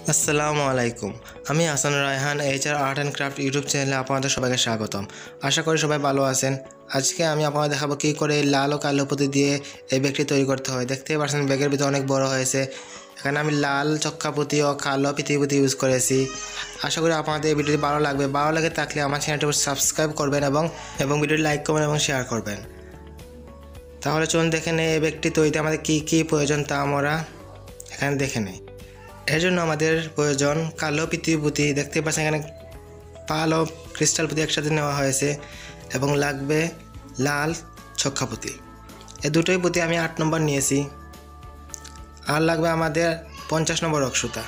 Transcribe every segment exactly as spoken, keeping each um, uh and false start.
আসসালামু আলাইকুম। আমি Hasan Rayhan HR art and craft YouTube চ্যানেলে আপনাদের সবাইকে স্বাগতম। আশা করি সবাই ভালো আছেন। আজকে আমি আপনাদের দেখাবো কী করে লাল ও কালো পুঁতি দিয়ে এই ব্যাগটি তৈরি করতে হয়। দেখতেই পাচ্ছেন ব্যাগের ভিতরে অনেক বড় হয়েছে। এখানে আমি লাল চক্কা পুঁতি ও কালো পিতি পুঁতি ইউজ করেছি। আশা করি আপনাদের এই ভিডিওটি ভালো লাগবে। ভালো লাগে থাকলে আমার চ্যানেলটি সাবস্ক্রাইব করবেন এবং এবং ভিডিওটি লাইক করবেন এবং শেয়ার করবেন। তাহলে চলুন দেখে নেই এই ব্যাগটি তৈরিতে আমাদের কী কী প্রয়োজন তা আমরা এখানে দেখে নেই। এর জন্য আমাদের প্রয়োজন কালো পিতি পুঁতি, দেখতে পাচ্ছেন এখানে পাল ও ক্রিস্টাল পুঁতি একসাথে নেওয়া হয়েছে, এবং লাগবে লাল ছক্কা পুঁতি। এই দুটোই পুঁতি আমি আট নম্বর নিয়েছি। আর লাগবে আমাদের পঞ্চাশ নম্বর রক সুতা।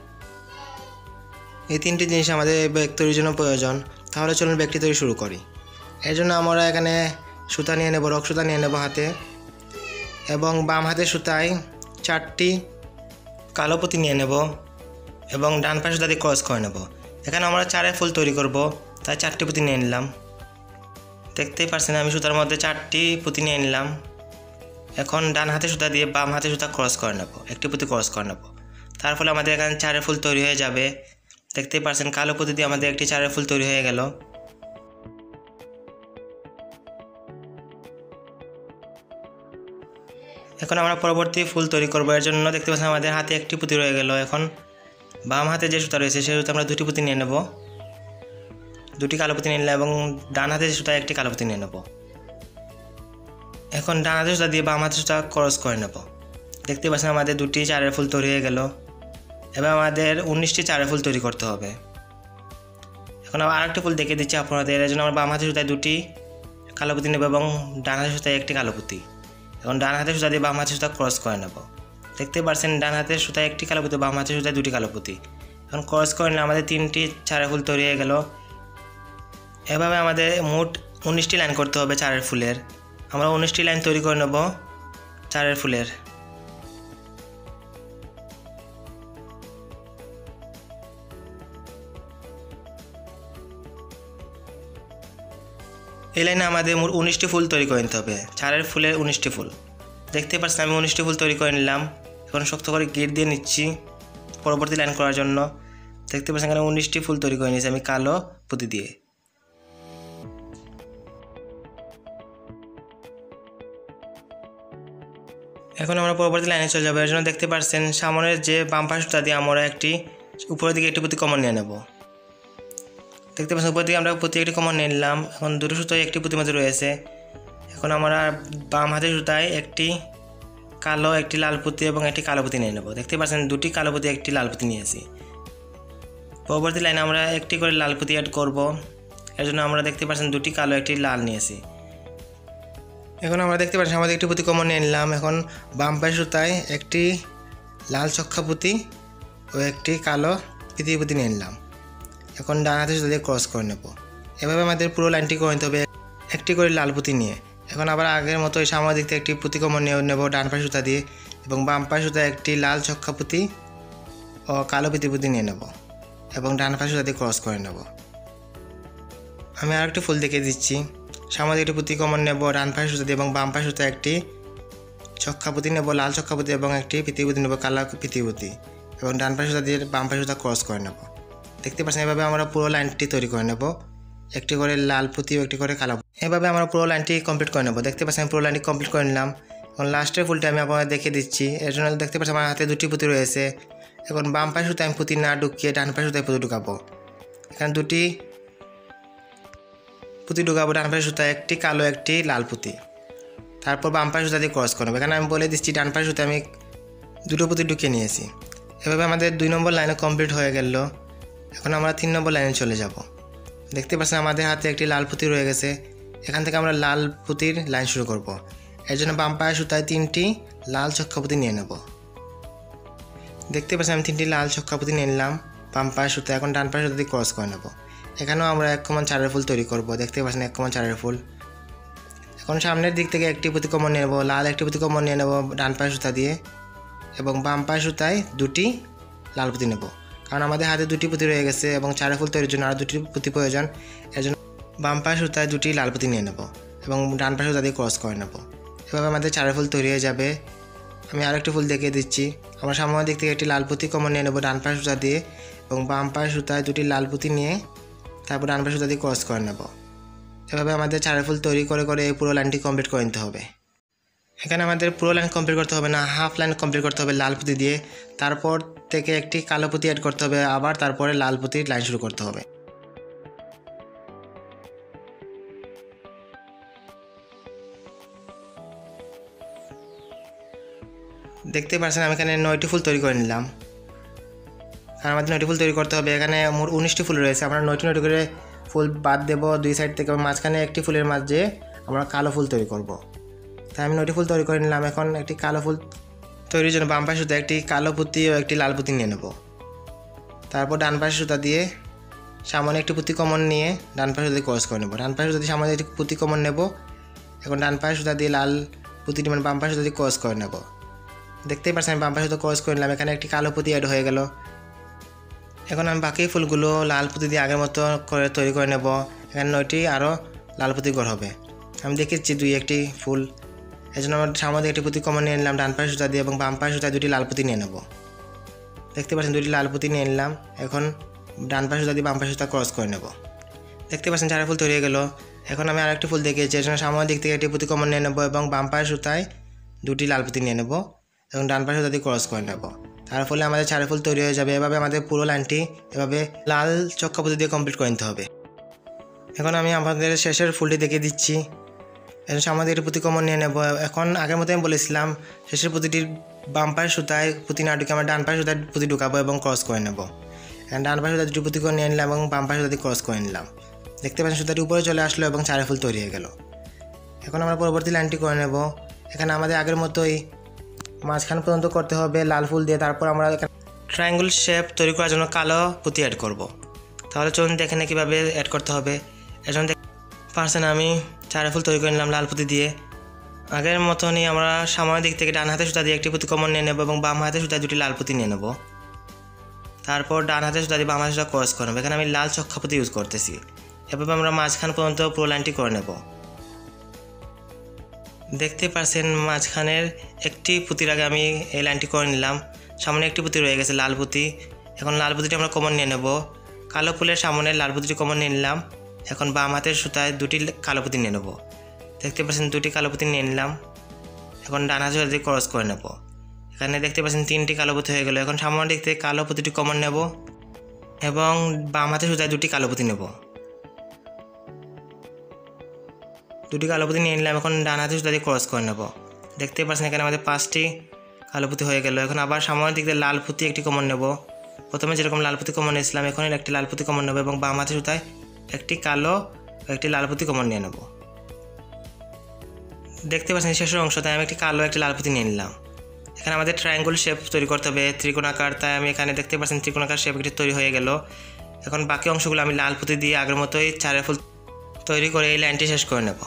এই তিনটি জিনিস আমাদের এই ব্যাগ তৈরির জন্য প্রয়োজন। তাহলে চলুন ব্যাগটি তৈরি শুরু করি। এর জন্য আমরা এখানে সুতা নিয়ে নেব, রক সুতা নিয়ে নেব হাতে, এবং বাম হাতে সুতায় চারটি কালো পুঁতি নিয়ে নেব এবং ডান পাশে সুতা দিয়ে ক্রস করে নেব। এখানে আমরা চারে ফুল তৈরি করব, তাই চারটি পুঁতি নিয়ে নিলাম। দেখতেই পাচ্ছেন আমি সুতার মধ্যে চারটি পুঁতি নিয়ে নিলাম। এখন ডান হাতে সুতা দিয়ে বাম হাতে সুতা ক্রস করে নেব, একটি পুঁতি ক্রস করে নেব। তার ফলে আমাদের এখানে চারে ফুল তৈরি হয়ে যাবে। দেখতেই পাচ্ছেন কালো পুঁতি দিয়ে আমাদের একটি চারে ফুল তৈরি হয়ে গেল। এখন আমরা পরবর্তী ফুল তৈরি করব। এর জন্য দেখতে পাচ্ছেন আমাদের হাতে একটি পুঁতি রয়ে গেল। এখন বাম হাতে যে সুতা রয়েছে সেই সুতা আমরা দুটি পুঁতি নিয়ে নেব, দুটি কালো পুঁতি নিয়ে নিলাম, এবং ডান হাতে যে সুতা একটি কালো পুঁতি নিয়ে নেব। এখন ডান হাতে সুতা দিয়ে বাম হাতে সুতা ক্রস করে নেব। দেখতে পাচ্ছেন আমাদের দুটি চারের ফুল তৈরি হয়ে গেল। এবার আমাদের উনিশটি চারের ফুল তৈরি করতে হবে। এখন আবার আরেকটি ফুল দেখিয়ে দিচ্ছি আপনাদের। এর জন্য আমরা বাম হাতে সুতায় দুটি কালো পুঁতি নেব এবং ডান হাতে সুতায় একটি কালো পুঁতি। এখন ডান হাতের সুতা দিয়ে বাম হাতের সুতা ক্রস করে নেব। দেখতে পাচ্ছেন ডান হাতের সুতায় একটি কালো পুঁতি, বাম হাতের সুতায় দুটি কালো পুঁতি। এখন ক্রস করে নিলে আমাদের তিনটি চারের ফুল তৈরি হয়ে গেল। এভাবে আমাদের মোট উনিশটি লাইন করতে হবে চারের ফুলের। আমরা উনিশটি লাইন তৈরি করে নেব চারের ফুলের। এই লাইনে আমাদের মোট উনিশটি ফুল তৈরি করে নিতে হবে, চারের ফুলের উনিশটি ফুল। দেখতে পাচ্ছেন আমি উনিশটি ফুল তৈরি করে নিলাম। এখন শক্ত করে গেট দিয়ে নিচ্ছি পরবর্তী লাইন করার জন্য। দেখতে পাচ্ছেন এখানে উনিশটি ফুল তৈরি করে নিয়েছি আমি কালো পুঁতি দিয়ে। এখন আমরা পরবর্তী লাইনে চলে যাবো। এর জন্য দেখতে পাচ্ছেন সামনের যে বাম পাশ সুতা দিয়ে আমরা একটি উপরের দিকে একটি পুঁতি কমন নিয়ে নেব। দেখতে পাচ্ছেন উপর দিকে আমরা পুঁতি একটি কমন নিয়ে নিলাম। এখন দুটো সুতায় একটি পুঁতির মধ্যে রয়েছে। এখন আমরা বাম হাতের সুতায় একটি কালো, একটি লাল পুঁতি এবং একটি কালো পুঁতি নিয়ে নেব। দেখতে পাচ্ছেন দুটি কালো পুঁতি, একটি লাল পুঁতি নিয়েছি। পরবর্তী লাইনে আমরা একটি করে লাল পুঁতি অ্যাড করব। এর জন্য আমরা দেখতে পাচ্ছেন দুটি কালো, একটি লাল নিয়েছি। এখন আমরা দেখতে পাচ্ছি আমাদের একটি পুঁতি কমন নিয়ে নিলাম। এখন বাম পাশের সুতায় একটি লাল চক্কা পুঁতি ও একটি কালো পিতি পুঁতি নিয়ে নিলাম। এখন ডান হাতের সুতা দিয়ে ক্রস করে নেব। এভাবে আমাদের পুরো লাইনটি করে নিতে হবে একটি করে লাল পুঁতি নিয়ে। এখন আবার আগের মতো এই সামনের দিক থেকে একটি পুঁতি কমন নিয়ে নেব ডান পাশে সুতা দিয়ে, এবং বাম পাশে সুতা একটি লাল চক্কা পুঁতি ও কালো পিতি পুঁতি নিয়ে নেব এবং ডান পাশে সুতা দিয়ে ক্রস করে নেব। আমি আরেকটি ফুল দেখিয়ে দিচ্ছি। সামনে একটি পুঁতি কমন নেব ডান পাশে সুতা দিয়ে, এবং বাম পাশে সুতা একটি চক্কা পুঁতি নেব, লাল চক্কা পুঁতি, এবং একটি পিতি পুঁতি নেব, কালো পিতি পুঁতি, এবং ডান পাশে সুতা দিয়ে বাম পাশে সুতা ক্রস করে নেব। দেখতে পাচ্ছেন এভাবে আমরা পুরো লাইনটি তৈরি করে নেব, একটি করে লাল পুঁতি ও একটি করে কালো। এভাবে আমরা পুরো লাইনটি কমপ্লিট করে নেব। দেখতে পাচ্ছেন পুরো লাইনটি কমপ্লিট করে নিলাম। এখন লাস্টের ফুলটা আমি আপনাদের দেখিয়ে দিচ্ছি। এর জন্য দেখতে পাচ্ছেন আমার হাতে দুটি পুঁতি রয়েছে। এখন বাম পাশে সুতায় আমি পুঁতি না ঢুকিয়ে ডান পাশে সুতায় পুঁতি ঢুকাবো। এখানে দুটি পুঁতি ঢুকাবো, ডান পাশে সুতায় একটি কালো, একটি লাল পুঁতি। তারপর বাম পাশে সুতা দিয়ে ক্রস করে নেব। এখানে আমি বলে দিচ্ছি ডান পাশে সুতায় আমি দুটো পুঁতি ঢুকিয়ে নিয়েছি। এভাবে আমাদের দুই নম্বর লাইনে কমপ্লিট হয়ে গেল। এখন আমরা তিন নম্বর লাইনে চলে যাব। দেখতে পাচ্ছেন আমাদের হাতে একটি লাল পুঁতি রয়ে গেছে। এখান থেকে আমরা লাল পুঁতির লাইন শুরু করব। এর জন্য বাম পায়ের সুতায় তিনটি লাল চক্কা পুঁতি নিয়ে নেব। দেখতে পাচ্ছেন আমি তিনটি লাল চক্কা পুঁতি নিয়ে নিলাম বাম পায়ের সুতা। এখন ডান পায়ের সুতা দিয়ে ক্রস করে নেব। এখানেও আমরা এক কমন চারের ফুল তৈরি করব। দেখতে পাচ্ছেন এক কমন চারের ফুল। এখন সামনের দিক থেকে একটি পুঁতি কমন নিয়ে নেব, লাল একটি পুঁতি কমন নিয়ে নেব ডান পায়ের সুতা দিয়ে, এবং বাম পায়ের সুতায় দুটি লাল পুঁতি নেব, কারণ আমাদের হাতে দুটি পুঁতি রয়ে গেছে এবং চারের ফুল তৈরির জন্য আর দুটি পুঁতি প্রয়োজন। এর জন্য বাম পায়ের সুতায় দুটি লাল পুঁতি নিয়ে নেব এবং ডান পায়ের সুতা দিয়ে ক্রস করে নেব। এভাবে আমাদের চারের ফুল তৈরি হয়ে যাবে। আমি আরেকটি ফুল দেখিয়ে দিচ্ছি। আমরা সামনের দিক থেকে একটি লাল পুঁতি কমন নিয়ে নেব ডান পাশ সুতা দিয়ে এবং বাম পাশ সুতায় দুটি লাল পুঁতি নিয়ে তারপর ডান পাশ সুতা দিয়ে ক্রস করে নেব। এভাবে আমাদের চারের ফুল তৈরি করে করে এই পুরো লাইনটি কমপ্লিট করে নিতে হবে। এখানে আমাদের পুরো লাইন কমপ্লিট করতে হবে না, হাফ লাইন কমপ্লিট করতে হবে লাল পুঁতি দিয়ে, তারপর থেকে একটি কালো পুঁতি অ্যাড করতে হবে, আবার তারপরে লাল পুঁতির লাইন শুরু করতে হবে। দেখতে পাচ্ছেন আমি এখানে নয়টি ফুল তৈরি করে নিলাম। আর আমাদের নয়টি ফুল তৈরি করতে হবে। এখানে মোট উনিশটি ফুল রয়েছে, আমরা নয়টি নয়টি করে ফুল বাদ দেবো দুই সাইড থেকে, মাঝখানে একটি ফুলের মাঝে আমরা কালো ফুল তৈরি করব। তাই আমি নয়টি ফুল তৈরি করে নিলাম। এখন একটি কালো ফুল তৈরির জন্য বাম পাশে সুতা একটি কালো পুঁতি ও একটি লাল পুঁতি নিয়ে নেব। তারপর ডান পাশে সুতা দিয়ে সামনে একটি পুঁতি কমন নিয়ে ডান পাশে সুতা দিয়ে ক্রস করে নেব। ডান পাশে সুতা দিয়ে সামনে একটি পুঁতি কমন নেব। এখন ডান পাশে সুতা দিয়ে লাল পুঁতিটি মানে বাম পাশে সুতা দিয়ে ক্রস করে নেব। দেখতেই পাচ্ছেন আমি বাম পাশে সুতা ক্রস করে নিলাম। এখানে একটি কালো পুঁতি অ্যাড হয়ে গেল। এখন আমি বাকি ফুলগুলো লাল পুঁতি দিয়ে আগের মতো করে তৈরি করে নেব। এখানে নয়টি আরও লাল পুঁতি গড় হবে। আমি দেখেছি দুই একটি ফুল, এই জন্য আমরা সামনে একটি পুঁতি কমন নিয়ে নিলাম ডান পাশে সুতা দিয়ে এবং বাম পাশে সুতায় দুটি লাল পুঁতি নিয়ে নেব। দেখতে পাচ্ছেন দুটি লাল পুঁতি নিয়ে নিলাম। এখন ডান পাশে সুতা দিয়ে বাম পাশে সুতা ক্রস করে নেব। দেখতে পাচ্ছেন চার ফুল তৈরি হয়ে গেল। এখন আমি আরেকটি ফুল দেখিয়েছি, এর জন্য সামনের দিক থেকে একটি পুঁতি কমন নিয়ে নেব এবং বাম পাশে সুতায় দুটি লাল পুঁতি নিয়ে নেব এবং ডান পাশে সুতা দিয়ে ক্রস করে নেব। তার ফলে আমাদের চার ফুল তৈরি হয়ে যাবে। এভাবে আমাদের পুরো লাইনটি এভাবে লাল চক্কা পুঁতি দিয়ে কমপ্লিট করে নিতে হবে। এখন আমি আমাদের শেষের ফুলটি দেখিয়ে দিচ্ছি। এর সামনে একটি পুঁতি কমন নিয়ে নেব। এখন আগের মতো আমি বলেছিলাম শেষের পুঁতিটির বাম পাশের সুতায় পুঁতি না ঢুকে আমরা ডান পাশের সুতায় পুঁতি ঢুকাবো এবং ক্রস করে নেব। এখন ডান পাশের সুতা দুটি পুঁতি করে নিয়ে নিলাম এবং বাম পাশের সুতা ক্রস করে নিলাম। দেখতে পাচ্ছেন সুতাটি উপরে চলে আসলো এবং চার ফুল তৈরি হয়ে গেল। এখন আমরা পরবর্তী লাইনটি করে নেব। এখানে আমাদের আগের মতোই মাঝখান পর্যন্ত করতে হবে লাল ফুল দিয়ে। তারপর আমরা ট্রায়াঙ্গল শেপ তৈরি করার জন্য কালো পুঁতি অ্যাড করব। তাহলে চলুন দেখে নিই কীভাবে অ্যাড করতে হবে। এর জন্য পারছেন আমি চার ফুল তৈরি করে নিলাম লাল পুঁতি দিয়ে। আগের মতনই আমরা সামনের দিক থেকে ডান হাতে সুতা দিয়ে একটি পুঁতি কমন নিয়ে নেব এবং বাম হাতে সুতা দুটি লাল পুঁতি নিয়ে নেব। তারপর ডান হাতে সুতা দিয়ে বাম হাতে সুতা ক্রস করে নেব। এখানে আমি লাল চক্কা পুঁতি ইউজ করতেছি। এভাবে আমরা মাঝখান পর্যন্ত পুরো লাইনটি করে নেব। দেখতে পাচ্ছেন মাঝখানের একটি পুঁতির আগে আমি এই লাইনটি করে নিলাম। সামনে একটি পুঁতি রয়ে গেছে লাল পুঁতি। এখন লাল পুঁতিটি আমরা কমন নিয়ে নেব। কালো ফুলের সামনে লাল পুঁতিটি কমন নিয়ে নিলাম। এখন বাম হাতের সুতায় দুটি কালো পুঁতি নিয়ে নেব। দেখতে পাচ্ছেন দুটি কালো পুঁতি নিয়ে নিলাম। এখন ডান হাতের সুতা দিয়ে ক্রস করে নেব। এখানে দেখতে পাচ্ছেন তিনটি কালো পুঁতি হয়ে গেল। এখন সামনের দিক থেকে কালো পুঁতিটি কমন নেব এবং বাম হাতের সুতায় দুটি কালো পুঁতি নেব। দুটি কালো পুঁতি নিয়ে নিলাম। এখন ডান হাতের সুতা দিয়ে ক্রস করে নেব। দেখতে পাচ্ছেন এখানে আমাদের পাঁচটি কালো পুঁতি হয়ে গেল। এখন আবার সামনের দিক দিয়ে লাল পুঁতি একটি কমন নেব। প্রথমে যেরকম লাল পুঁতি কমন নিয়েছিলাম এখন একটি লাল পুঁতি কমন নেব এবং বাম হাতের সুতায় একটি কালো একটি লাল পুঁতি কমন নিয়ে নেব। দেখতে পাচ্ছেন শেষের অংশতে আমি একটি কালো একটি লাল পুঁতি নিয়ে নিলাম। এখানে আমাদের ট্রায়াঙ্গল শেপ তৈরি করতে হবে ত্রিকোণাকার, তাই আমি এখানে দেখতে পাচ্ছেন ত্রিকোণাকার শেপ একটি তৈরি হয়ে গেল। এখন বাকি অংশগুলো আমি লাল পুঁতি দিয়ে আগের মতোই চারের ফুল তৈরি করে এই লাইনটি শেষ করে নেব।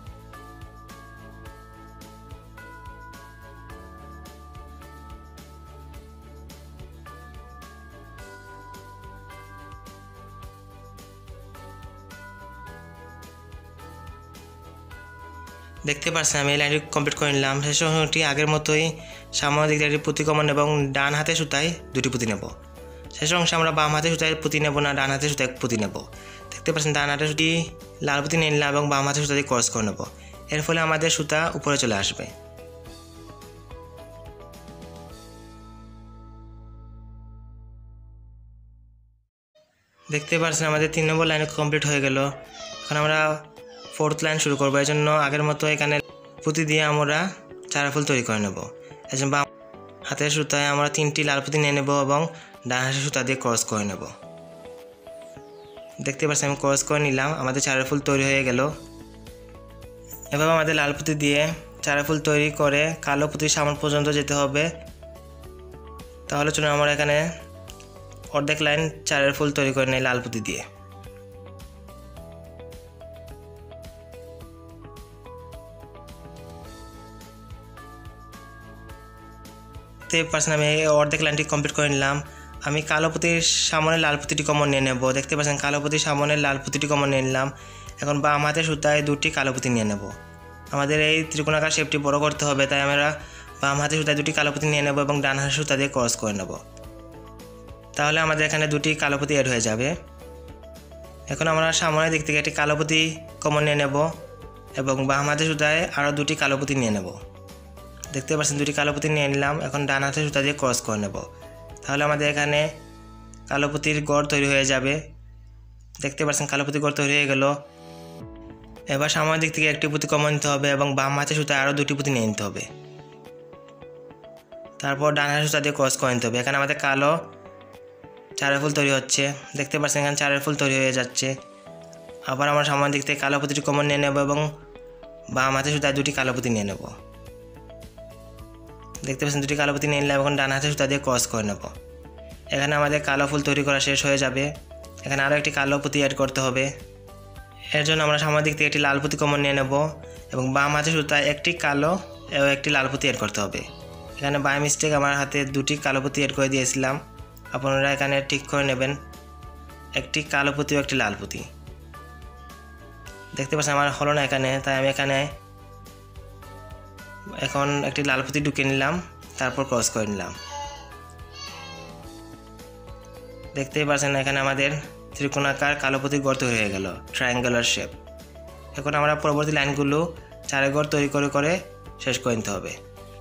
দেখতে পাচ্ছেন আমি এই লাইনটি কমপ্লিট করে নিলাম। শেষ অংশটি আগের মতোই সামনের দিক দিয়ে একটি পুঁতি কমন এবং ডান হাতে সুতায় দুটি পুঁতি নেব। শেষ অংশে আমরা বাম হাতে সুতায় পুঁতি নেব না, ডান হাতে সুতায় পুঁতি নেব। দেখতে পাচ্ছেন ডান হাতে সুতি লাল পুঁতি নিয়ে নিলাম এবং বাম হাতে সুতা দিয়ে ক্রস করে নেব। এর ফলে আমাদের সুতা উপরে চলে আসবে। দেখতে পাচ্ছেন আমাদের তিন নম্বর লাইন কমপ্লিট হয়ে গেল। এখন আমরা ফোর্থ লাইন শুরু করবো। এই জন্য আগের মতো এখানে পুঁতি দিয়ে আমরা চার ফুল তৈরি করে নেব। এই জন্য বাম হাতের সুতায় আমরা তিনটি লাল পুঁতি নিয়ে নেব এবং ডান হাতের সুতা দিয়ে ক্রস করে নেব। দেখতে পাচ্ছেন আমি ক্রস করে নিলাম। আমাদের চার ফুল তৈরি হয়ে গেল। এভাবে আমাদের লাল পুঁতি দিয়ে চার ফুল তৈরি করে কালো পুঁতির সামনে পর্যন্ত যেতে হবে। তাহলে চলুন আমরা এখানে অর্ধেক লাইন চারের ফুল তৈরি করে নেই লাল পুঁতি দিয়ে। দেখতে পাচ্ছেন আমি অর্ধেক লাইনটি কমপ্লিট করে নিলাম। আমি কালো পুঁতির সামনে লাল পুঁতিটি কমন নিয়ে নেব। দেখতে পাচ্ছেন কালো পুঁতির সামনে লাল পুঁতিটি কমন নিয়ে নিলাম। এখন বাম হাতের সুতায় দুটি কালো পুঁতি নিয়ে নেব। আমাদের এই ত্রিকোণাকার শেপটি বড় করতে হবে, তাই আমরা বাম হাতের সুতায় দুটি কালো পুঁতি নিয়ে নেব এবং ডান হাতের সুতা দিয়ে ক্রস করে নেব। তাহলে আমাদের এখানে দুটি কালো পুঁতি অ্যাড হয়ে যাবে। এখন আমরা সামনের দিক থেকে একটি কালো পুঁতি কমন নিয়ে নেব এবং বাম হাতের সুতায় আরও দুটি কালো পুঁতি নিয়ে নেব। দেখতে পাচ্ছেন দুটি কালো পুঁতি নিয়ে নিলাম। এখন ডান হাতের সুতা দিয়ে ক্রস করে নেব। তাহলে আমাদের এখানে কালো পুঁতির গড় তৈরি হয়ে যাবে। দেখতে পাচ্ছেন কালো পুঁতির গড় তৈরি হয়ে গেল। এবার সামনের দিক থেকে একটি পুঁতি কমন নিতে হবে এবং বাম হাতের সুতায় আরও দুটি পুঁতি নিয়ে নিতে হবে। তারপর ডান হাতের সুতা দিয়ে ক্রস করে নিতে হবে। এখানে আমাদের কালো চারের ফুল তৈরি হচ্ছে। দেখতে পাচ্ছেন এখানে চারের ফুল তৈরি হয়ে যাচ্ছে। আবার আমরা সামনের দিক থেকে কালো পুঁতিটি কমন নিয়ে নেব এবং বাম হাতের সুতায় দুটি কালো পুঁতি নিয়ে নেব। দেখতে পাচ্ছেন দুটি কালো পুঁতি নিয়ে নিলাম। এখন ডান হাতের সুতা দিয়ে ক্রস করে নেব। এখানে আমাদের কালো ফুল তৈরি করা শেষ হয়ে যাবে। এখানে আরও একটি কালো পুঁতি অ্যাড করতে হবে। এর জন্য আমরা সামনের দিক থেকে একটি লাল পুঁতি কমন নিয়ে নেব এবং বাম হাতের সুতায় একটি কালো এবং একটি লাল পুঁতি অ্যাড করতে হবে। এখানে বাই মিস্টেক আমার হাতে দুটি কালো পুঁতি অ্যাড করে দিয়েছিলাম। আপনারা এখানে ঠিক করে নেবেন, একটি কালো পুঁতি ও একটি লাল পুঁতি। দেখতে পাচ্ছেন আমার হলো না এখানে, তাই আমি এখানে এখন একটি লাল পুঁতি ঢুকে নিলাম, তারপর ক্রস করে নিলাম। দেখতেই পাচ্ছেন এখানে আমাদের ত্রিকোণাকার কালো পুঁতির গড় তৈরি হয়ে গেল, ট্রায়াঙ্গুলার শেপ। এখন আমরা পরবর্তী লাইনগুলো চারের গড় তৈরি করে করে শেষ করে নিতে হবে।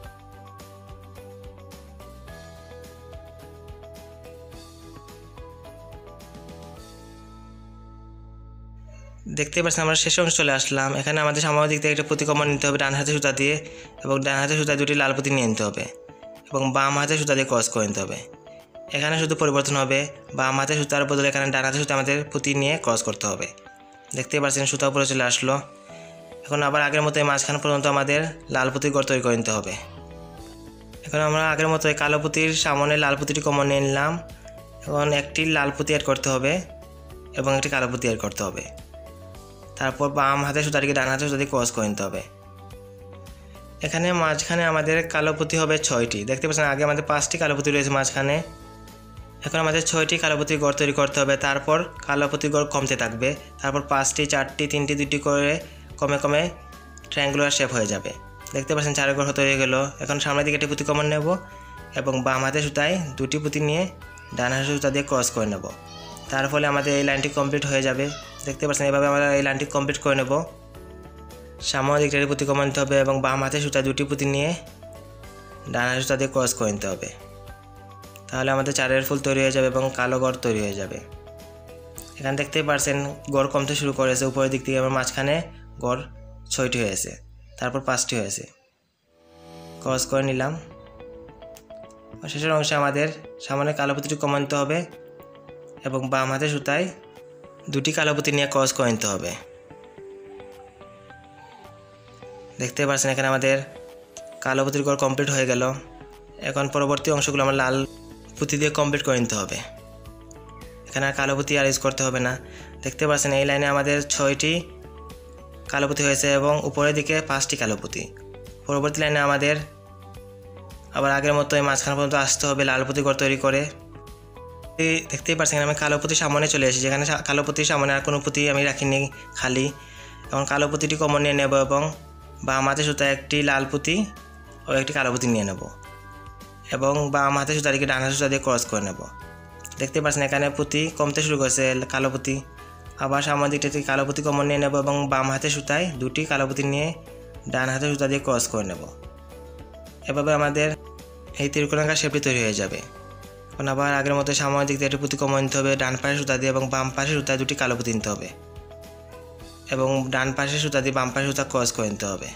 দেখতে পাচ্ছেন আমরা শেষ অংশ চলে আসলাম। এখানে আমাদের সামনের দিক থেকে একটা পুঁতি কমন নিতে হবে ডান হাতের সুতা দিয়ে এবং ডান হাতের সুতা দুটি লাল পুঁতি নিয়ে নিতে হবে এবং বাম হাতের সুতা দিয়ে ক্রস করে নিতে হবে। এখানে শুধু পরিবর্তন হবে, বাম হাতের সুতার বদলে এখানে ডান হাতের সুতা আমাদের পুঁতি নিয়ে ক্রস করতে হবে। দেখতেই পাচ্ছেন সুতা উপরে চলে আসলো। এখন আবার আগের মতো মাঝখান পর্যন্ত আমাদের লাল পুঁতির গড় তৈরি করে নিতে হবে। এখন আমরা আগের মতো কালো পুঁতির সামনে লাল পুঁতিটি কমন নিয়ে নিলাম। এখন একটি লাল পুঁতি অ্যাড করতে হবে এবং একটি কালো পুঁতি অ্যাড করতে হবে। তারপর বাম হাতের সুতাটিকে ডান হাতের সুতা দিয়ে ক্রস করে নিতে হবে। এখানে মাঝখানে আমাদের কালো পুঁতি হবে ছয়টি। দেখতে পাচ্ছেন আগে আমাদের পাঁচটি কালো পুঁতি রয়েছে মাঝখানে। এখন আমাদের ছয়টি কালো পুঁতির গড় তৈরি করতে হবে। তারপর কালো পুঁতির গড় কমতে থাকবে। তারপর পাঁচটি, চারটি, তিনটি, দুটি করে কমে কমে ট্রায়াঙ্গুলার শেপ হয়ে যাবে। দেখতে পাচ্ছেন চারের গড় তৈরি হয়ে গেল। এখন সামনের দিকে একটি পুঁতি কমন নেব এবং বাম হাতের সুতায় দুটি পুঁতি নিয়ে ডান হাতের সুতা দিয়ে ক্রস করে নেব। তার ফলে আমাদের এই লাইনটি কমপ্লিট হয়ে যাবে। দেখতে পাচ্ছেন এভাবে আমরা এই লাইনটি কমপ্লিট করে নেব। সামনের দিকটা পুঁতি কমন নিতে হবে এবং বাম হাতের সুতা দুটি পুঁতি নিয়ে ডান হাতের সুতা দিয়ে ক্রস করে নিতে হবে। তাহলে আমাদের চারের ফুল তৈরি হয়ে যাবে এবং কালো গড় তৈরি হয়ে যাবে। এখানে দেখতেই পাচ্ছেন গড় কমতে শুরু করেছে। উপরের দিক থেকে আমার মাঝখানে গড় ছয়টি হয়েছে, তারপর পাঁচটি হয়েছে। ক্রস করে নিলাম। শেষের অংশে আমাদের সামনে কালো পুঁতিটি কমন নিতে হবে এবং বাম হাতের সুতায় দুটি কালো পুঁতি নিয়ে ক্রস করে নিতে হবে। দেখতে পাচ্ছেন এখানে আমাদের কালো পুঁতির গড় কমপ্লিট হয়ে গেল। এখন পরবর্তী অংশগুলো আমরা লাল পুঁতি দিয়ে কমপ্লিট করে নিতে হবে। এখানে আর কালো পুঁতি আর ইউজ করতে হবে না। দেখতে পাচ্ছেন এই লাইনে আমাদের ছয়টি কালো পুঁতি হয়েছে এবং উপরের দিকে পাঁচটি কালো পুঁতি। পরবর্তী লাইনে আমাদের আবার আগের মতো এই মাঝখান পর্যন্ত আসতে হবে লাল পুঁতি গড় তৈরি করে। দেখতেই পাচ্ছেন আমি কালো পুঁতির সামনে চলে এসেছি। এখানে কালো পুঁতির সামনে আর কোনো পুঁতি আমি রাখিনি, খালি। এখন কালো পুঁতিটি কমন নিয়ে নেব এবং বাম হাতের সুতায় একটি লাল পুঁতি ও একটি কালো পুঁতি নিয়ে নেব এবং বাম হাতের সুতাটিকে ডান হাতের সুতা দিয়ে ক্রস করে নেব। দেখতে পাচ্ছেন এখানে পুঁতি কমতে শুরু করেছে, কালো পুঁতি। আবার সামনের দিকটা থেকে কালো পুঁতি কমন নিয়ে নেব এবং বাম হাতের সুতায় দুটি কালো পুঁতি নিয়ে ডান হাতের সুতা দিয়ে ক্রস করে নেব। এভাবে আমাদের এই ত্রিকোণাকার শেপটি তৈরি হয়ে যাবে। এখন আবার আগের মতো সামনের দিক থেকে একটি পুঁতি কমন নিতে হবে ডান পাশের সুতা দিয়ে এবং বাম পাশের সুতায় দুটি কালো পুঁতি নিতে হবে এবং ডান পাশের সুতা দিয়ে বাম পাশের সুতা ক্রস করে নিতে হবে।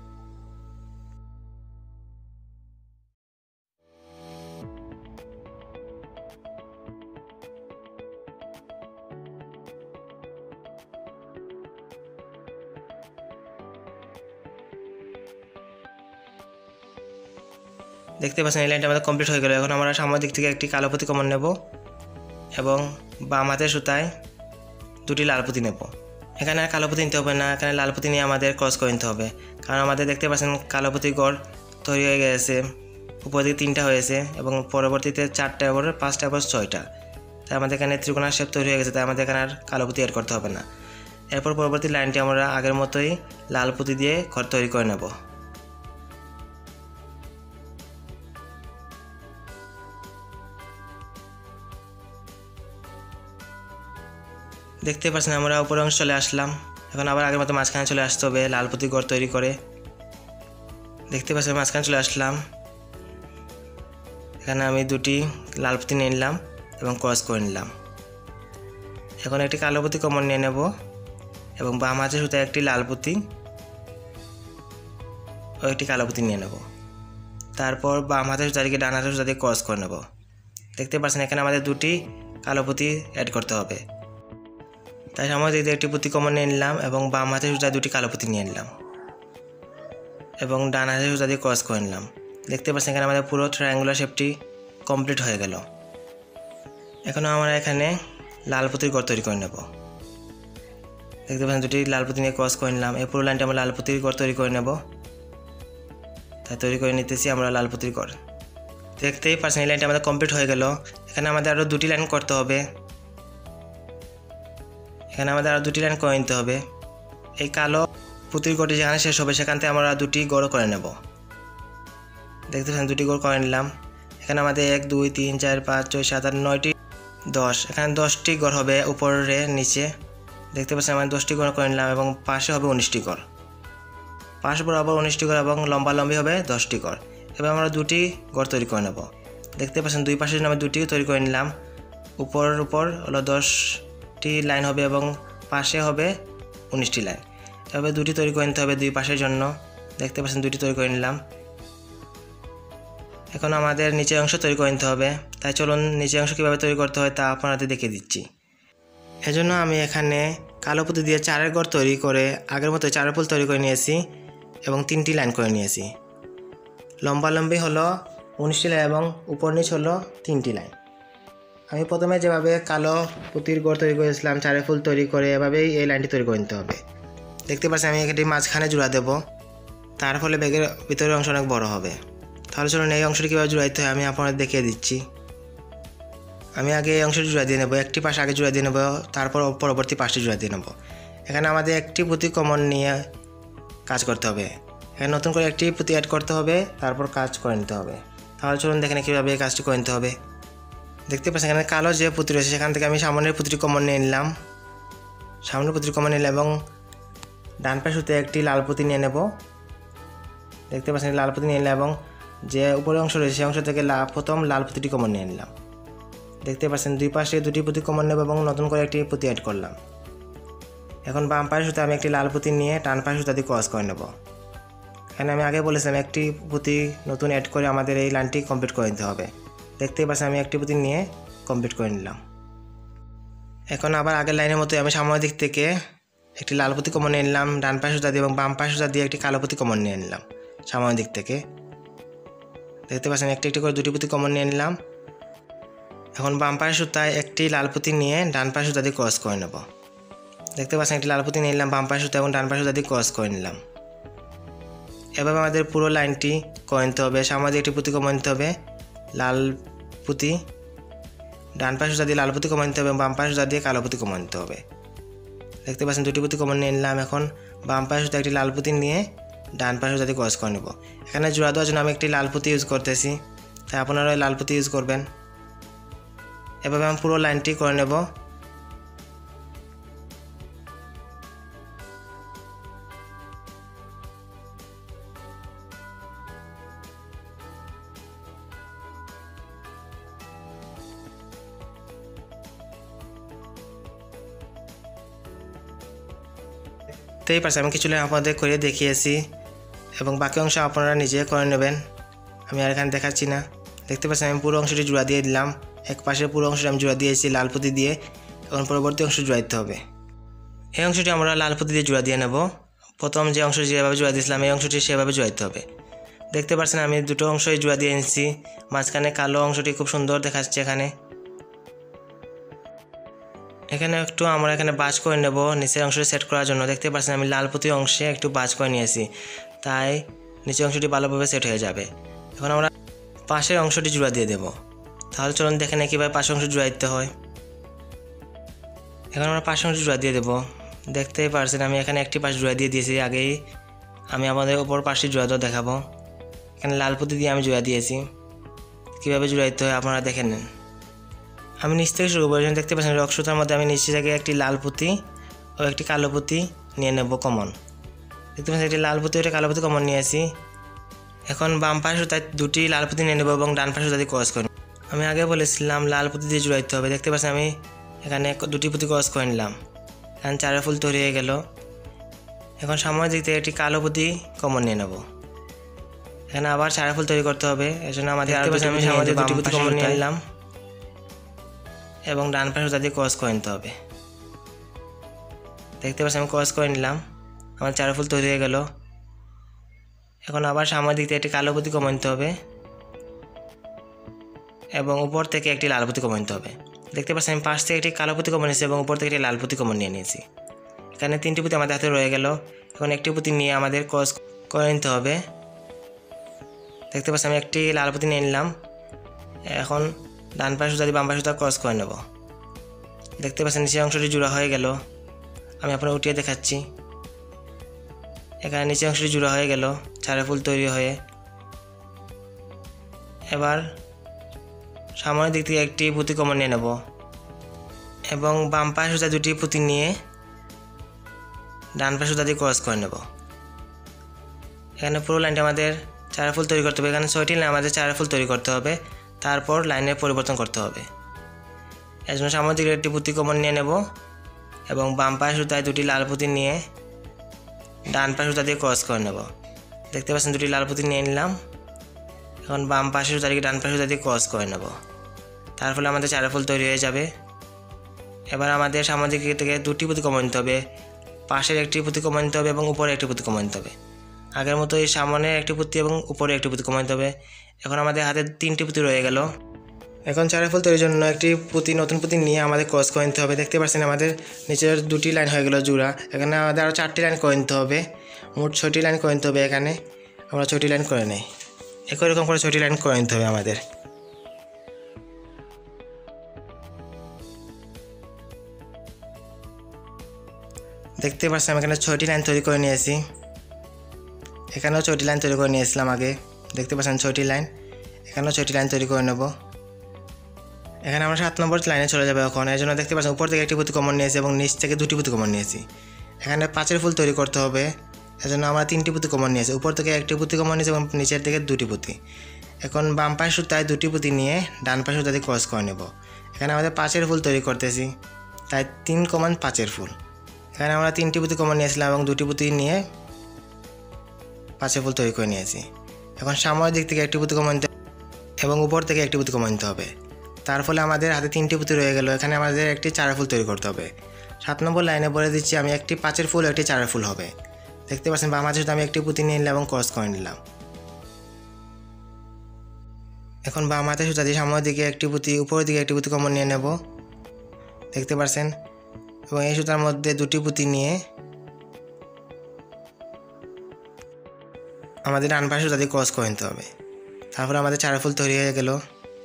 দেখতে পাচ্ছেন এই লাইনটা আমাদের কমপ্লিট হয়ে গেল। এখন আমরা সামনের দিক থেকে একটি কালো পুঁতি কমন নেব এবং বাম হাতের সুতায় দুটি লাল পুঁতি নেব। এখানে আর কালো পুঁতি নিতে হবে না, এখানে লাল পুঁতি নিয়ে আমাদের ক্রস করে নিতে হবে। কারণ আমাদের দেখতে পাচ্ছেন কালো পুঁতির গড় তৈরি হয়ে গেছে, উপর দিকে তিনটা হয়েছে এবং পরবর্তীতে চারটা এবার পাঁচটা এবার ছয়টা। তাই আমাদের এখানে ত্রিকোণার শেপ তৈরি হয়ে গেছে, তাই আমাদের এখানে আর কালো পুঁতি অ্যাড করতে হবে না। এরপর পরবর্তী লাইনটি আমরা আগের মতোই লাল পুঁতি দিয়ে ঘর তৈরি করে নেব। দেখতে পাচ্ছেন আমরা উপরের অংশ চলে আসলাম। এখন আবার আগের মতো মাঝখানে চলে আসতে হবে লাল পুঁতি ঘর তৈরি করে। দেখতে পাচ্ছেন মাঝখানে চলে আসলাম। এখানে আমি দুটি লাল পুঁতি নিয়ে নিলাম এবং ক্রস করে নিলাম। এখন একটি কালো পুঁতি কমন নিয়ে নেব এবং বাম হাতের সুতায় একটি লাল পুঁতি ও একটি কালো পুঁতি নিয়ে নেব। তারপর বাম হাতের সুতা থেকে ডান হাতের সুতা দিয়ে ক্রস করে নেব। দেখতে পাচ্ছেন এখানে আমাদের দুটি কালো পুঁতি অ্যাড করতে হবে। তাই সামনের দিক দিয়ে একটি পুঁতি কমন নিয়ে নিলাম এবং বাম হাতের সুতা দুটি কালো পুঁতি নিয়ে নিলাম এবং ডান হাতের সুতা দিয়ে ক্রস করে নিলাম। দেখতে পাচ্ছেন এখানে আমাদের পুরো ট্রায়াঙ্গুলার শেপটি কমপ্লিট হয়ে গেল। এখন আমরা এখানে লাল পুঁতির ঘর তৈরি করে নেব। দেখতে পাচ্ছেন দুটি লাল পুঁতি নিয়ে ক্রস করে নিলাম। এই পুরো লাইনটা আমরা লাল পুঁতির ঘর তৈরি করে নেব। তাই তৈরি করে নিতেছি আমরা লাল পুঁতির ঘর। দেখতেই পাচ্ছেন এই লাইনটা আমাদের কমপ্লিট হয়ে গেল। এখানে আমাদের আরও দুটি লাইন করতে হবে। এখানে আমাদের আরও দুটি লাইন করে নিতে হবে। এই কালো পুঁতির ঘরটি যেখানে শেষ হবে সেখান থেকে আমরা দুটি গড় করে নেব। দেখতে পাচ্ছেন দুটি গড় করে নিলাম। এখানে আমাদের এক দুই তিন চার পাঁচ ছয় সাত আট নয়টি দশ, এখানে দশটি গড় হবে উপরে নিচে। দেখতে পাচ্ছেন আমরা দশটি গড় করে নিলাম এবং পাশে হবে উনিশটি গড়। পাশ বরাবর উনিশটি গড় এবং লম্বা লম্বি হবে দশটি গড়। এবার আমরা দুটি গড় তৈরি করে নেব। দেখতে পাচ্ছেন দুই পাশের জন্য আমি দুটি তৈরি করে নিলাম। উপরের উপর হলো দশটি লাইন হবে এবং পাশে হবে উনিশটি লাইন। এভাবে দুটি তৈরি করে নিতে হবে দুই পাশের জন্য। দেখতে পাচ্ছেন দুটি তৈরি করে নিলাম। এখন আমাদের নিচের অংশ তৈরি করে নিতে হবে। তাই চলুন নিচের অংশ কীভাবে তৈরি করতে হয় তা আপনাদের দেখিয়ে দিচ্ছি। এজন্য আমি এখানে কালো পুঁতি দিয়ে চারের ঘর তৈরি করে আগের মতো চারের ফুল তৈরি করে নিয়েছি এবং তিনটি লাইন করে নিয়েছি। লম্বা লম্বি হলো উনিশটি লাইন এবং উপর নিচ হলো তিনটি লাইন। আমি প্রথমে যেভাবে কালো পুঁতির ঘর তৈরি করেছিলাম চারের ফুল তৈরি করে এভাবেই এই লাইনটি তৈরি করে নিতে হবে। দেখতে পাচ্ছি আমি এখানে মাঝখানে জোড়া দেব, তার ফলে ব্যাগের ভিতরের অংশ অনেক বড় হবে। তাহলে চলুন এই অংশটি কীভাবে জোড়াইতে হয় আমি আপনাদের দেখিয়ে দিচ্ছি। আমি আগে এই অংশটি জোড়া দিয়ে নেব, একটি পাশ আগে জোড়া দিয়ে নেব, তারপর পরবর্তী পাশটি জোড়া দিয়ে নেব। এখানে আমাদের একটি পুঁতি কমন নিয়ে কাজ করতে হবে। এখানে নতুন করে একটি পুঁতি অ্যাড করতে হবে, তারপর কাজ করে নিতে হবে। তাহলে চলুন দেখেন কীভাবে এই কাজটি করে নিতে হবে। দেখতে পাচ্ছেন এখানে কালো যে পুঁতি রয়েছে সেখান থেকে আমি সামনের পুঁতিটি কমন নিয়ে নিলাম। সামনের পুঁতিটি কমন নিলাম এবং ডান পাশে একটি লাল পুঁতি নিয়ে নেব। দেখতে পাচ্ছেন লাল পুঁতি নিয়ে নিলাম এবং যে উপরের অংশ রয়েছে সেই অংশ থেকে প্রথম লাল পুঁতিটি কমন নিয়ে নিলাম। দেখতে পাচ্ছেন দুই পাশে দুটি পুঁতি কমন নেব এবং নতুন করে একটি পুঁতি অ্যাড করলাম। এখন বাম পাশের সুতা আমি একটি লাল পুঁতি নিয়ে ডান পাশের সুতা দিয়ে ক্রস করে নেব। এখানে আমি আগে বলেছিলাম একটি পুঁতি নতুন অ্যাড করে আমাদের এই লাইনটি কমপ্লিট করে নিতে হবে। দেখতেই পাচ্ছেন আমি একটি পুঁতি নিয়ে কমপ্লিট করে নিলাম। এখন আবার আগের লাইনের মতো আমি সামনের দিক থেকে একটি লাল পুঁতি কমন নিয়ে নিলাম ডান পাশের সুতা দিয়ে এবং বাম পাশের সুতা দিয়ে একটি কালো পুঁতি কমন নিয়ে নিলাম সামনের দিক থেকে। দেখতে পাচ্ছেন একটি একটি করে দুটি পুঁতি কমন নিয়ে নিলাম। এখন বাম পাশের সুতায় একটি লাল পুঁতি নিয়ে ডান পাশের সুতা দিয়ে ক্রস করে নেব। দেখতে পাচ্ছেন একটি লাল পুঁতি নিয়ে নিলাম বাম পাশের সুতা এবং ডান পাশের সুতা দিয়ে ক্রস করে নিলাম। এভাবে আমাদের পুরো লাইনটি করে নিতে হবে। সামনে দিয়ে একটি পুঁতি কমন নিতে হবে, লাল পুঁতি, ডান পাশের সুতা দিয়ে লাল পুঁতি কমন নিতে হবে এবং বাম পাশের সুতা দিয়ে কালো পুঁতি কমন নিতে হবে। দেখতে পাচ্ছেন দুটি পুঁতি কমন নিয়ে নিলাম। এখন বাম পাশের সুতা একটি লাল পুঁতি নিয়ে ডান পাশের সুতা দিয়ে ক্রস করে নেব। এখানে জোড়া দেওয়ার জন্য আমি একটি লাল পুঁতি ইউজ করতেছি, তাই আপনারা লাল পুঁতি ইউজ করবেন। এভাবে আমি পুরো লাইনটি করে নেব। দেখতেই পাচ্ছেন আমি কিছু লাইন আপনাদের করে দেখিয়েছি এবং বাকি অংশ আপনারা নিজে করে নেবেন, আমি আর এখানে দেখাচ্ছি না। দেখতে পাচ্ছেন আমি পুরো অংশটি জোড়া দিয়ে দিলাম। এক পাশের পুরো অংশটি আমি জোড়া দিয়েছি লাল পুঁতি দিয়ে। এখন পরবর্তী অংশ জোড়া দিতে হবে। এই অংশটি আমরা লাল পুঁতি দিয়ে জোড়া দিয়ে নেব। প্রথম যে অংশ যেভাবে জোড়া দিয়েছিলাম এই অংশটি সেভাবে জোড়া দিতে হবে। দেখতে পাচ্ছেন আমি দুটো অংশই জোড়া দিয়ে নিচ্ছি। মাঝখানে কালো অংশটি খুব সুন্দর দেখাচ্ছে। এখানে এখানে একটু আমরা এখানে বাজ করে নেব নিচের অংশটি সেট করার জন্য। দেখতে পাচ্ছেন আমি লাল পুঁতি অংশে একটু বাজ করে নিয়েছি, তাই নিচের অংশটি ভালোভাবে সেট হয়ে যাবে। এখন আমরা পাশের অংশটি জোড়া দিয়ে দেব। তাহলে চলুন দেখে নেই কীভাবে পাশের অংশ জোড়া দিতে হয়। এখন আমরা পাশের অংশ জোড়া দিয়ে দেবো। দেখতেই পারছেন আমি এখানে একটি পাশ জোড়া দিয়ে দিয়েছি আগেই। আমি আমাদের উপর পাশে জোড়া দেওয়া দেখাবো। এখানে লাল পুঁতি দিয়ে আমি জোড়া দিয়েছি, কীভাবে জোড়া দিতে হয় আপনারা দেখে নেন। আমি নিচ থেকে শুরু করবো। দেখতে পাচ্ছেন রক সুতার মধ্যে আমি নিচে থেকে একটি লাল পুঁতি ও একটি কালো পুঁতি নিয়ে নেব কমন। দেখতে পাচ্ছেন একটি লাল পুঁতি একটা কালো পুঁতি কমন নিয়েছি। এখন বাম পাশে সুতায় দুটি লাল পুঁতি নিয়ে নেব এবং ডান পাশে সুতা দিয়ে ক্রস করে। আমি আগে বলেছিলাম লাল পুঁতি দিয়ে জুড়াইতে হবে। দেখতে পাচ্ছেন আমি এখানে দুটি পুঁতি ক্রস করে নিলাম। এখানে চারের ফুল তৈরি হয়ে গেল। এখন সামনের দিক থেকে একটি কালো পুঁতি কমন নিয়ে নেব। এখানে আবার চারের ফুল তৈরি করতে হবে। এর জন্য আমাদের আরও আমি সামনে দুটি পুঁতি কমন নিয়ে নিলাম এবং ডান পাশে সুতা দিয়ে ক্রস করে নিতে হবে। দেখতে পাচ্ছি আমি ক্রস করে নিলাম। আমার চার ফুল তৈরি হয়ে গেল। এখন আবার সামনের দিক থেকে একটি কালো পুঁতি কমন নিতে হবে এবং উপর থেকে একটি লাল পুঁতি কমন নিতে হবে। দেখতে পাচ্ছি আমি পাশ থেকে একটি কালো পুঁতি কমন নিয়েছি এবং উপর থেকে একটি লাল পুঁতি কমন নিয়ে নিয়েছি। এখানে তিনটি পুঁতি আমাদের হাতে রয়ে গেল। এখন একটি পুঁতি নিয়ে আমাদের ক্রস করে নিতে হবে। দেখতে পাচ্ছি আমি একটি লাল পুঁতি নিয়ে নিলাম। এখন ডান পাশে সুতা দিয়ে বাম পাশে সুতা ক্রস করে নেব। দেখতে পাচ্ছেন নিচের অংশটি জোড়া হয়ে গেল। আমি আপনার উঠিয়ে দেখাচ্ছি। এখানে নিচের অংশটি জোড়া হয়ে গেল চারের ফুল তৈরি হয়ে। এবার সামনের দিক থেকে একটি পুঁতি কমন নিয়ে নেব এবং বাম পাশে সুতা দুটি পুঁতি নিয়ে ডান পাশে সুতা দিয়ে ক্রস করে নেব। এখানে পুরো লাইনটা আমাদের চার ফুল তৈরি করতে হবে। এখানে ছয়টি লাইন আমাদের চার ফুল তৈরি করতে হবে, তারপর লাইনের পরিবর্তন করতে হবে। এর জন্য সামনের দিকে একটি পুঁতি কমন নিয়ে নেব এবং বাম পাশে সুতায় দুটি লাল পুঁতি নিয়ে ডান পাশে সুতা দিয়ে ক্রস করে নেব। দেখতে পাচ্ছেন দুটি লাল পুঁতি নিয়ে নিলাম। এখন বাম পাশে সুতা দিয়ে ডান পাশে সুতা দিয়ে ক্রস করে নেব। তার ফলে আমাদের চার ফুল তৈরি হয়ে যাবে। এবার আমাদের সামনের দিক থেকে দুটি পুঁতি কমন নিতে হবে। পাশের একটি পুঁতি কমন নিতে হবে এবং উপরে একটি পুঁতি কমন নিতে হবে। আগের মতো এই সামনে একটি পুঁতি এবং উপরে একটি পুঁতি কমন নিতে হবে। এখন আমাদের হাতে তিনটি পুঁতি রয়ে গেল। এখন চারের ফুল তৈরির জন্য একটি পুঁতি নতুন পুঁতি নিয়ে আমাদের ক্রস করে নিতে হবে। দেখতে পাচ্ছেন আমাদের নিচের দুটি লাইন হয়ে গেল জোড়া। এখানে আমাদের আরও চারটি লাইন করে নিতে হবে। মোট ছয়টি লাইন করে নিতে হবে। এখানে আমরা ছয়টি লাইন করে নিই। একই রকম করে ছয়টি লাইন করে নিতে হবে আমাদের। দেখতে পাচ্ছেন আমি এখানে ছয়টি লাইন তৈরি করে নিয়েছি। এখানেও ছয়টি লাইন তৈরি করে নিয়েছিলাম আগে। দেখতে পাচ্ছেন ছয়টি লাইন। এখানেও ছয়টি লাইন তৈরি করে নেব। এখানে আমরা সাত নম্বর লাইনে চলে যাবে এখন। এর জন্য দেখতে পাচ্ছেন উপর থেকে একটি পুঁতি কমন নিয়েছি এবং নিচ থেকে দুটি পুঁতি কমন নিয়েছি। এখানে পাঁচের ফুল তৈরি করতে হবে। এর জন্য আমরা তিনটি পুঁতি কমন নিয়েছি। উপর থেকে একটি পুঁতি কমন নিয়েছি এবং নিচের থেকে দুটি পুঁতি। এখন বাম পাশে সুতায় দুটি পুঁতি নিয়ে ডান পাশে সুতা দিয়ে ক্রস করে নেব। এখানে আমাদের পাঁচের ফুল তৈরি করতেছি, তাই তিন কমন পাঁচের ফুল। এখানে আমরা তিনটি পুঁতি কমন নিয়েছিলাম এবং দুটি পুঁতি নিয়ে পাঁচের ফুল তৈরি করে নিয়েছি। এখন সামনের দিক থেকে একটি পুঁতি কমন নিতে এবং উপর থেকে একটি পুঁতি কমন নিতে হবে। তার ফলে আমাদের হাতে তিনটি পুঁতি রয়ে গেল। এখানে আমাদের একটি চারা ফুল তৈরি করতে হবে। সাত নম্বর লাইনে বলে দিচ্ছি আমি একটি পাঁচের ফুল একটি চারা ফুল হবে। দেখতে পাচ্ছেন বাম হাতে আমি একটি পুঁতি নিয়ে নিলাম এবং ক্রস করে নিলাম। এখন বাম হাতে সুতা দিয়ে সামনের দিকে একটি পুঁতি উপরের দিকে একটি পুঁতি কমন নিয়ে নেব। দেখতে পাচ্ছেন এবং এই সুতার মধ্যে দুটি পুঁতি নিয়ে আমাদের ডান পাশে সুতা দিয়ে ক্রস করে নিতে হবে। তারপরে আমাদের চারা ফুল তৈরি হয়ে গেল।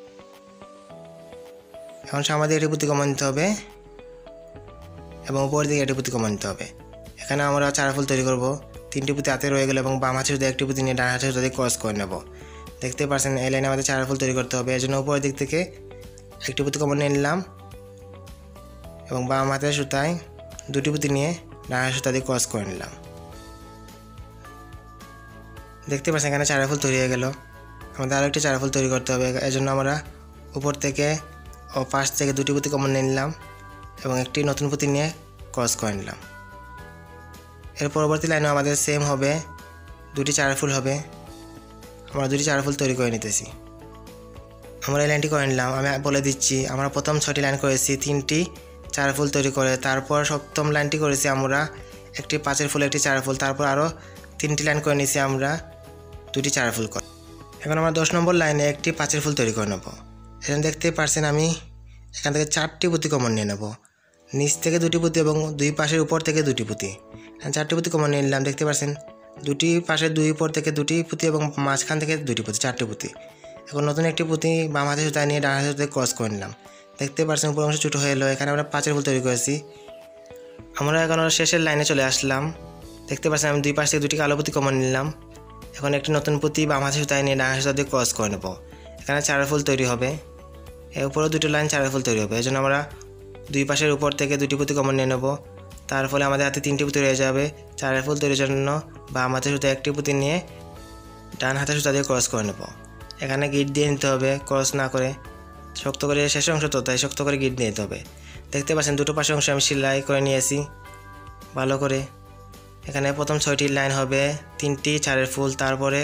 এখন সামনের দিকে একটি পুঁতি কমন নিতে হবে এবং উপরের দিকে একটি পুঁতি কমন নিতে হবে। এখানে আমরা চারা ফুল তৈরি করব। তিনটি পুঁতি হাতে রয়ে গেল এবং বাম হাতে সুতা একটি পুঁতি নিয়ে ডান হাতে সুতা দিয়ে ক্রস করে নেব। দেখতে পাচ্ছেন এই লাইনে আমাদের চারা ফুল তৈরি করতে হবে। এর জন্য উপরের দিক থেকে একটি পুঁতি কমন নিয়ে নিলাম এবং বাম হাতের সুতায় দুটি পুঁতি নিয়ে ডান হাতের সুতা দিয়ে ক্রস করে নিলাম। দেখতে পাচ্ছেন এখানে চারা ফুল তৈরি হয়ে গেল। আমাদের আরও একটি চারা ফুল তৈরি করতে হবে। এর জন্য আমরা উপর থেকে ও পাশ থেকে দুটি পুঁতি কমন নিয়ে নিলাম এবং একটি নতুন পুঁতি নিয়ে ক্রস করে নিলাম। এর পরবর্তী লাইনে আমাদের সেম হবে, দুটি চারা ফুল হবে। আমরা দুটি চারা ফুল তৈরি করে নিতেছি। আমরা এই লাইনটি করে নিলাম। আমি বলে দিচ্ছি আমরা প্রথম ছয়টি লাইন করেছি তিনটি চারা ফুল তৈরি করে, তারপর সপ্তম লাইনটি করেছি আমরা একটি পাঁচের ফুল একটি চারা ফুল, তারপর আরও তিনটি লাইন করে নিয়েছি আমরা দুটি চারা ফুল করে। এখন আমরা দশ নম্বর লাইনে একটি পাঁচের ফুল তৈরি করে নেব। এখানে দেখতে পাচ্ছেন আমি এখান থেকে চারটি পুঁতি কমন নিয়ে নেব। নিচ থেকে দুটি পুঁতি এবং দুই পাশের উপর থেকে দুটি পুঁতি। চারটি পুঁতি কমন নিয়ে নিলাম। দেখতে পাচ্ছেন দুটি পাশের দুই উপর থেকে দুটি পুঁতি এবং মাঝখান থেকে দুটি পুঁতি, চারটি পুঁতি। এখন নতুন একটি পুঁতি বাম হাতে সুতা নিয়ে ডান হাতে সুতা ক্রস করে নিলাম। দেখতে পাচ্ছেন উপর অংশ ছোটো হয়ে এলো। এখানে আমরা পাঁচের ফুল তৈরি করেছি। আমরা এখন শেষের লাইনে চলে আসলাম। দেখতে পাচ্ছেন আমি দুই পাশ থেকে দুটি কালো পুঁতি কমন নিলাম। এখন একটি নতুন পুঁতি বাম হাতে সুতায় নিয়ে ডান হাতে সুতা দিয়ে ক্রস করে নেব। এখানে চারা ফুল তৈরি হবে। এর উপরেও দুটো লাইন চারের ফুল তৈরি হবে। এই জন্য আমরা দুই পাশের উপর থেকে দুটি পুঁতি কমন নিয়ে নেব। তার ফলে আমাদের হাতে তিনটি পুঁতি রয়ে যাবে। চারের ফুল তৈরির জন্য বাম হাতে সুতা একটি পুঁতি নিয়ে ডান হাতে সুতা দিয়ে ক্রস করে নেব। এখানে গিট দিয়ে নিতে হবে, ক্রস না করে। শক্ত করে শেষ অংশ তো তাই শক্ত করে গিট দিয়ে নিতে হবে। দেখতে পাচ্ছেন দুটো পাশের অংশ আমি সেলাই করে নিয়েছি ভালো করে। এখানে প্রথম ছয়টি লাইন হবে তিনটি চারের ফুল, তারপরে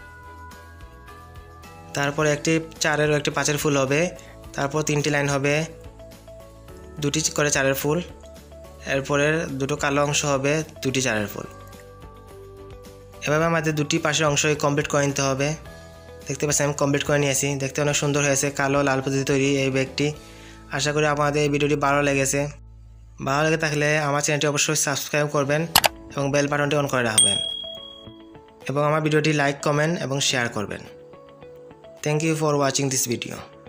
তারপরে একটি চারের ও একটি পাঁচের ফুল হবে, তারপর তিনটি লাইন হবে দুটি করে চারের ফুল, এরপরে দুটো কালো অংশ হবে দুটি চারের ফুল। এভাবে আমাদের দুটি পাশের অংশই কমপ্লিট করে নিতে হবে। দেখতে পাচ্ছেন আমি কমপ্লিট করে নিয়েছি। দেখতে অনেক সুন্দর হয়েছে কালো লাল পদ্ধতি তৈরি এই ব্যাগটি। আশা করি আমাদের এই ভিডিওটি ভালো লেগেছে। ভালো লেগে থাকলে আমার চ্যানেলটি অবশ্যই সাবস্ক্রাইব করবেন এবং বেল বাটনটি অন করে রাখবেন এবং আমার ভিডিওটি লাইক কমেন্ট এবং শেয়ার করবেন। Thank you for watching this video.